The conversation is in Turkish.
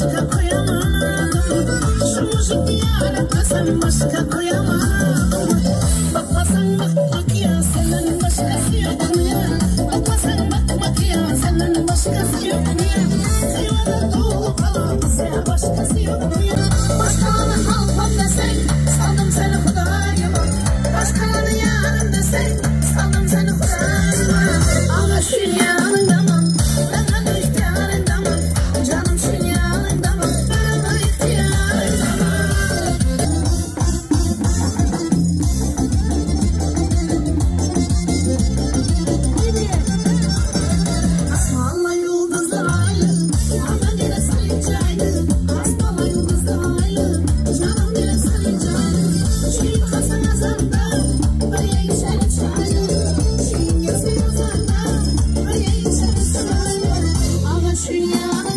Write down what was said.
başka koyamadım. Şu müzik diyarında sen başka koyamadım. Bakmasan bak ya senin başkası yok mu ya? Bakmasan bak ya senin başkası yok mu ya? Eyvallah doğu kalamaz ya başkası yok mu ya? Başkalarını halkam desen saldım seni Hudayıma. Başkalarını yarın desen saldım seni Hudayıma. Ama şu yanındaman bana da ihtiyarındaman. Canım şu yanındaman bana da ihtiyarındaman. Asmalla yıldızlar ayrı, ama gene sayıncaydı. Asmalla yıldızlar ayrı, canım gene sayıncaydı. Şeyin kasan azanda, buraya içeri çayı. Şeyin yazı yazanda, buraya içeri çayı. Ama şu yanı